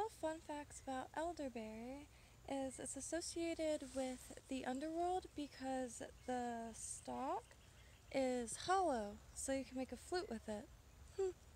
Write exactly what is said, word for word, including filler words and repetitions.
fun facts about elderberry is it's associated with the underworld because the stalk is hollow, so you can make a flute with it.